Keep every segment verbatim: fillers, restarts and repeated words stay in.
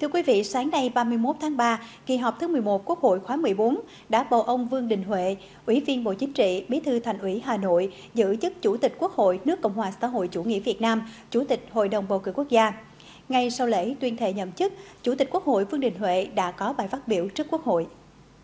Thưa quý vị, sáng nay ba mươi mốt tháng ba, kỳ họp thứ mười một Quốc hội khóa mười bốn đã bầu ông Vương Đình Huệ, Ủy viên Bộ Chính trị, Bí thư Thành ủy Hà Nội, giữ chức Chủ tịch Quốc hội nước Cộng hòa xã hội chủ nghĩa Việt Nam, Chủ tịch Hội đồng bầu cử quốc gia. Ngay sau lễ tuyên thệ nhậm chức, Chủ tịch Quốc hội Vương Đình Huệ đã có bài phát biểu trước Quốc hội.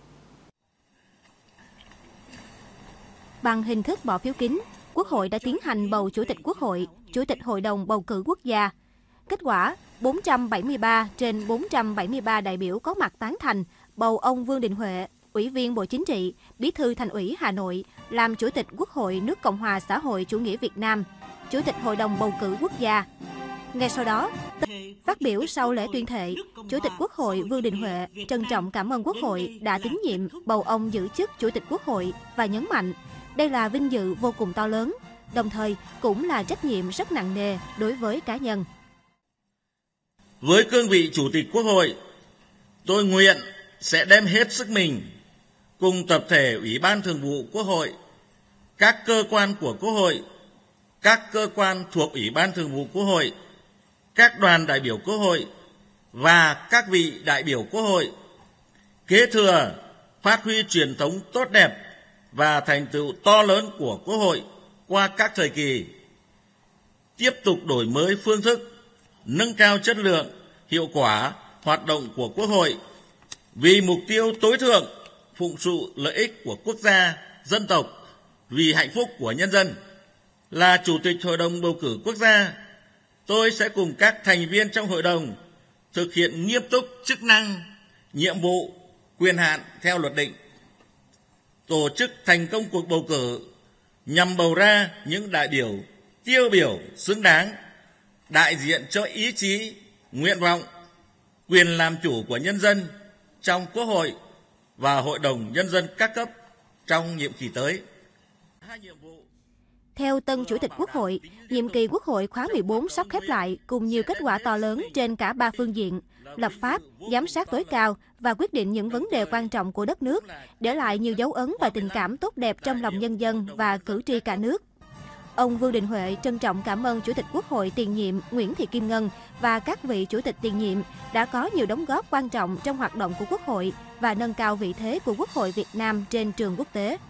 Bằng hình thức bỏ phiếu kín, Quốc hội đã tiến hành bầu Chủ tịch Quốc hội, Chủ tịch Hội đồng bầu cử quốc gia. Kết quả, bốn trăm bảy mươi ba trên bốn trăm bảy mươi ba đại biểu có mặt tán thành bầu ông Vương Đình Huệ, Ủy viên Bộ Chính trị, Bí thư Thành ủy Hà Nội, làm Chủ tịch Quốc hội nước Cộng hòa xã hội chủ nghĩa Việt Nam, Chủ tịch Hội đồng bầu cử quốc gia. Ngay sau đó, phát biểu sau lễ tuyên thệ, Chủ tịch Quốc hội Vương Đình Huệ trân trọng cảm ơn Quốc hội đã tín nhiệm bầu ông giữ chức Chủ tịch Quốc hội và nhấn mạnh đây là vinh dự vô cùng to lớn, đồng thời cũng là trách nhiệm rất nặng nề đối với cá nhân. Với cương vị Chủ tịch Quốc hội, tôi nguyện sẽ đem hết sức mình cùng tập thể Ủy ban Thường vụ Quốc hội, các cơ quan của Quốc hội, các cơ quan thuộc Ủy ban Thường vụ Quốc hội, các đoàn đại biểu Quốc hội và các vị đại biểu Quốc hội kế thừa, phát huy truyền thống tốt đẹp và thành tựu to lớn của Quốc hội qua các thời kỳ, tiếp tục đổi mới phương thức, nâng cao chất lượng, hiệu quả hoạt động của Quốc hội vì mục tiêu tối thượng, phụng sự lợi ích của quốc gia, dân tộc, vì hạnh phúc của nhân dân. Là Chủ tịch Hội đồng bầu cử quốc gia, tôi sẽ cùng các thành viên trong hội đồng thực hiện nghiêm túc chức năng, nhiệm vụ, quyền hạn theo luật định, tổ chức thành công cuộc bầu cử nhằm bầu ra những đại biểu tiêu biểu xứng đáng, đại diện cho ý chí, nguyện vọng, quyền làm chủ của nhân dân trong Quốc hội và Hội đồng Nhân dân các cấp trong nhiệm kỳ tới. Theo tân Chủ tịch Quốc hội, nhiệm kỳ Quốc hội khóa mười bốn sắp khép lại cùng nhiều kết quả to lớn trên cả ba phương diện, lập pháp, giám sát tối cao và quyết định những vấn đề quan trọng của đất nước, để lại nhiều dấu ấn và tình cảm tốt đẹp trong lòng nhân dân và cử tri cả nước. Ông Vương Đình Huệ trân trọng cảm ơn Chủ tịch Quốc hội tiền nhiệm Nguyễn Thị Kim Ngân và các vị Chủ tịch tiền nhiệm đã có nhiều đóng góp quan trọng trong hoạt động của Quốc hội và nâng cao vị thế của Quốc hội Việt Nam trên trường quốc tế.